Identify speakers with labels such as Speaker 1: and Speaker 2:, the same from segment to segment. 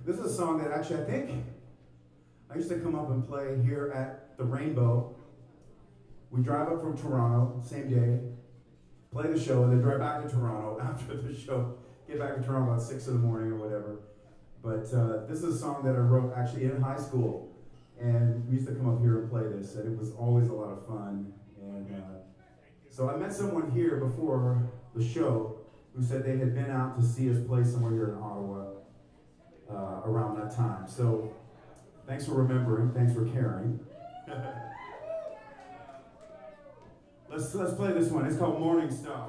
Speaker 1: This is a song that actually I think I used to come up and play here at the Rainbow. We drive up from Toronto, same day, play the show, and then drive back to Toronto after the show. Get back to Toronto about 6 in the morning or whatever. But this is a song that I wrote actually in high school. And we used to come up here and play this, and it was always a lot of fun. And so I met someone here before the show who said they had been out to see us play somewhere here in Ottawa around that time. So thanks for remembering, thanks for caring. Let's play this one. It's called Morning Star.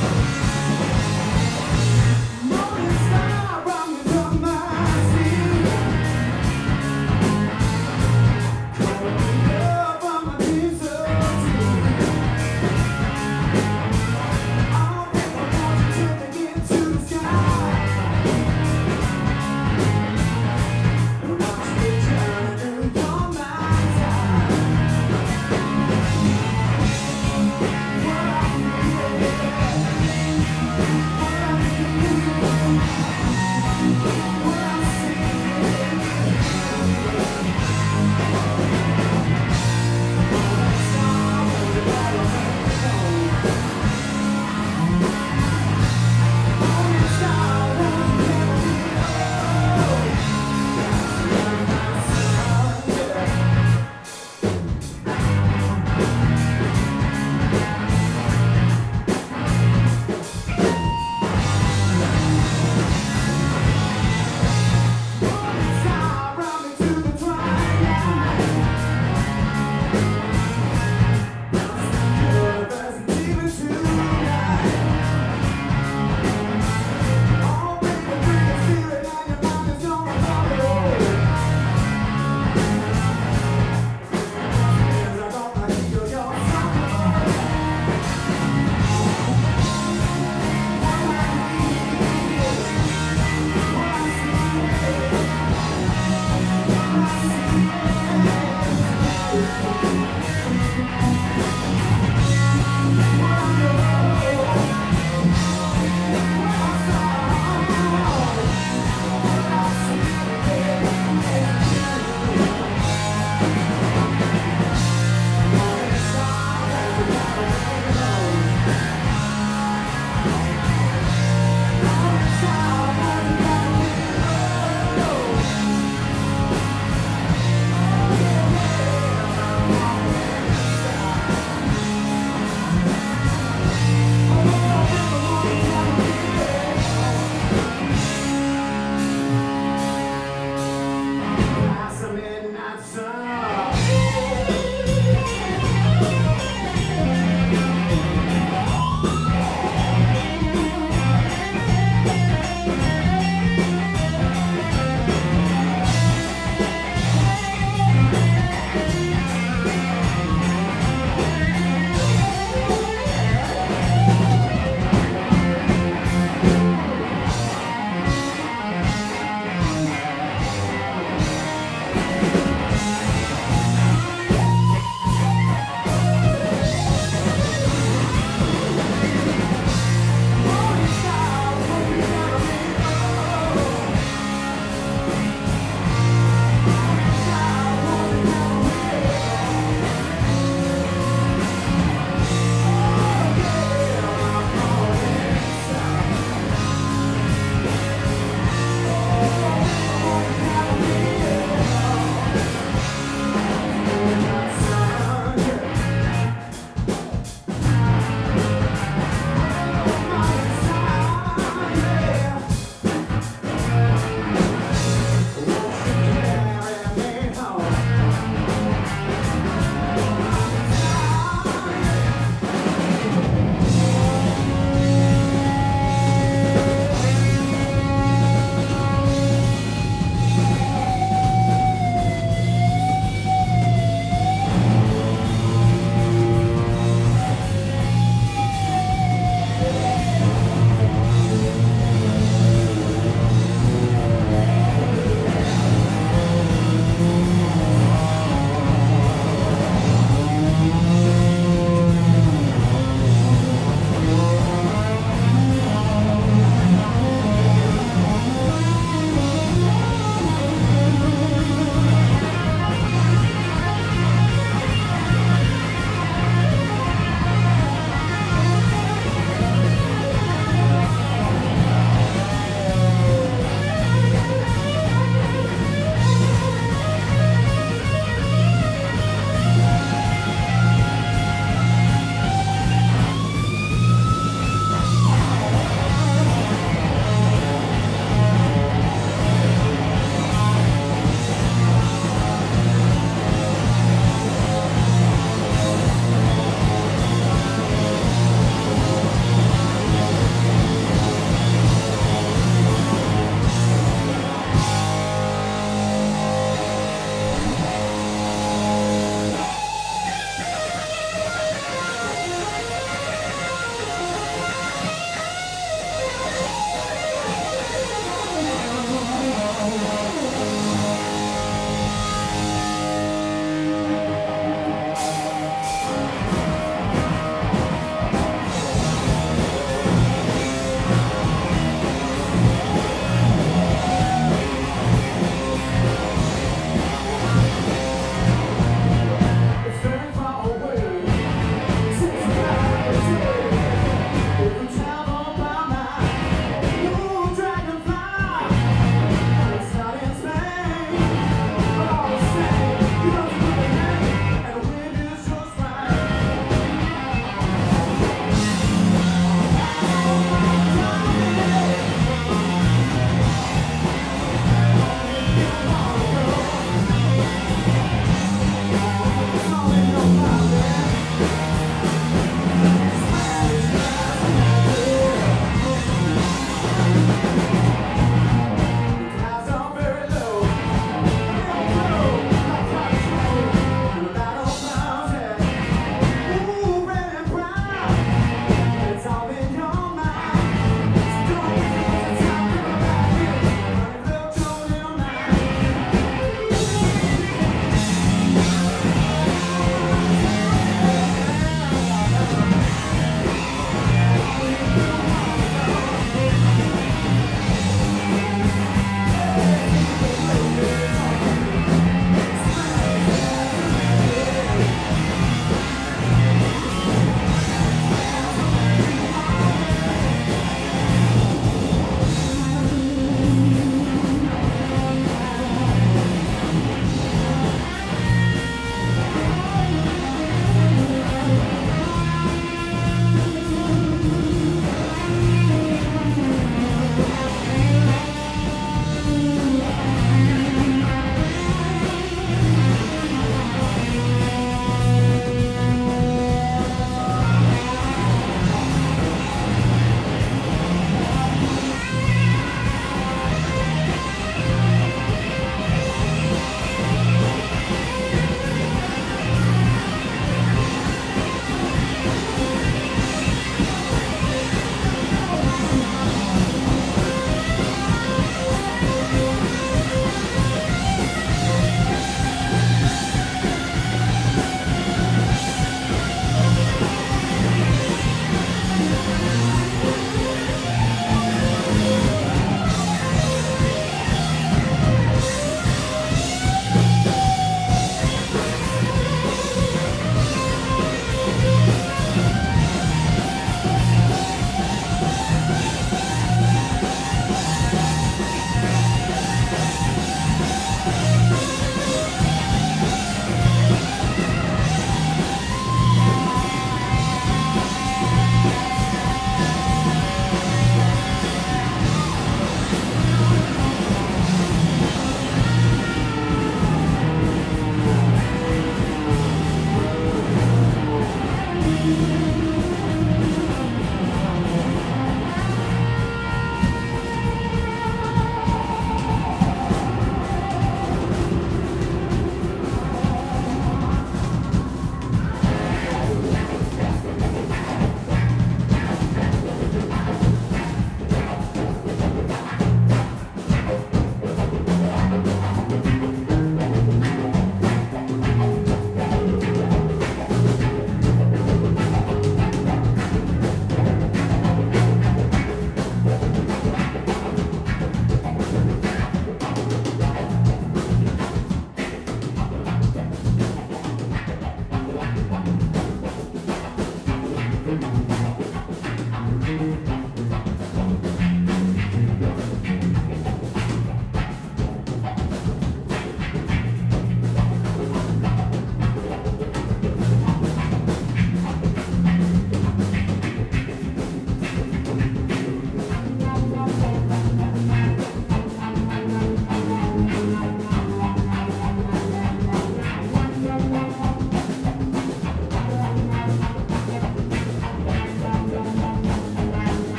Speaker 2: Morning star, from my sea.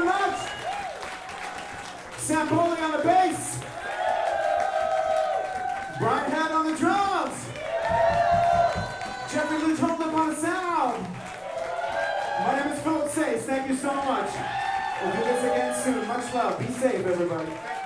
Speaker 1: very much. Sam Bolle on the bass. Bryan on the drums. Jeffrey Lou Tulip on the sound. My name is Sayce. Thank you so much. We'll do this again soon. Much love. Be safe, everybody.